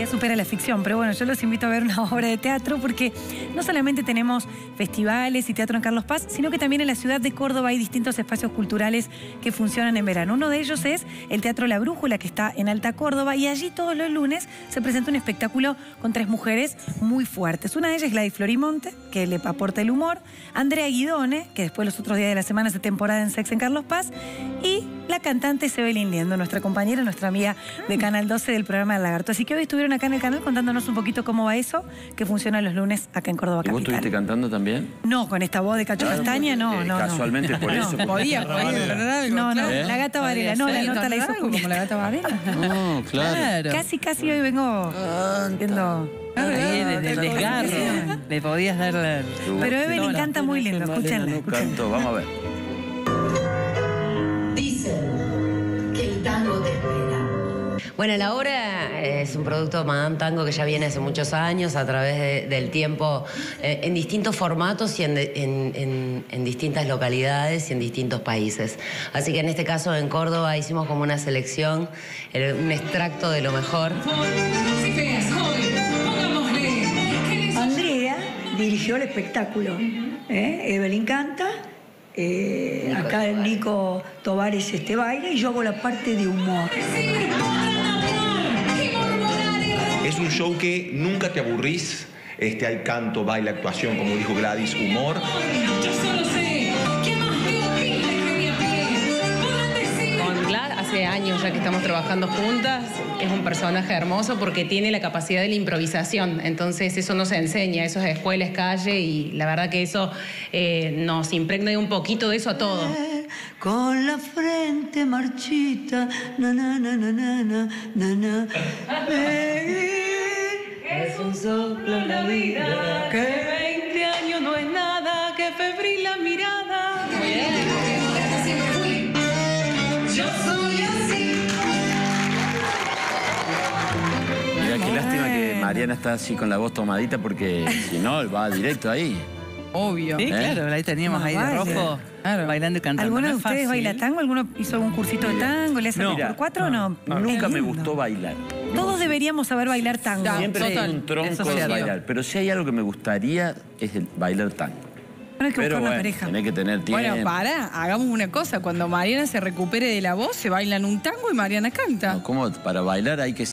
realidad supera la ficción, pero bueno, yo los invito a ver una obra de teatro porque no solamente tenemos festivales y teatro en Carlos Paz, sino que también en la ciudad de Córdoba hay distintos espacios culturales que funcionan en verano. Uno de ellos es el Teatro La Brújula, que está en Alta Córdoba, y allí todos los lunes se presenta un espectáculo con 3 mujeres muy fuertes. Una de ellas es Gladys Florimonte, que le aporta el humor, Andrea Guidone, que después los otros días de la semana hace temporada en Sex en Carlos Paz, y la cantante Sebelín Liendo, nuestra compañera, nuestra amiga de Canal 12 del programa El Lagarto. Así que hoy estuvieron acá en el canal contándonos un poquito cómo va eso, que funciona los lunes acá en Córdoba ¿Y Capital. vos estuviste cantando también? No, con esta voz de Cacho Castaña, no. Casualmente por eso. Podía algo. No, ¿Eh? la Gata Varela, no, la nota la hizo como la Gata Varela. No, claro. Casi hoy vengo viendo... Desde el desgarro. Le podías dar la... Pero Evelyn canta muy lindo, escúchenla. Canto, vamos a ver. Dicen que el tango te espera. Bueno, la obra es un producto de Madame Tango que ya viene hace muchos años a través del tiempo, en distintos formatos y en distintas localidades y en distintos países. Así que en este caso en Córdoba hicimos como una selección, un extracto de lo mejor. Andrea dirigió el espectáculo. Evelyn canta. Acá el Nico Tovares baila y yo hago la parte de humor. Es un show que nunca te aburrís. Hay canto, baile, actuación, como dijo Gladys, humor. Con Glad hace años ya que estamos trabajando juntas. Es un personaje hermoso porque tiene la capacidad de la improvisación. Entonces eso nos enseña, eso es escuela, es calle, y la verdad que eso nos impregna un poquito de eso a todos. Con la frente marchita, na na na na na na na na. Es un soplo en la vida, que 20 años no es nada, que febril la mirada. Muy bien. Yo soy así. Mirá qué lástima que Mariana está así con la voz tomadita porque si no, va directo ahí. Obvio. Sí, claro, ahí teníamos ahí de rojo, bailando y cantando. ¿Alguno de No es ustedes fácil. baila tango? ¿Alguno hizo algún cursito de tango? ¿Le hace No, por 4 o no? Nunca me Lindo. gustó bailar. Todos deberíamos saber bailar tango. Siempre total, es un tronco eso de sí. bailar. Pero si hay algo que me gustaría es el bailar tango. Pero hay que Pero buscar una bueno, pareja. tenés que tener tiempo. Bueno, hagamos una cosa. Cuando Mariana se recupere de la voz, se bailan un tango y Mariana canta. No, ¿cómo? Para bailar hay que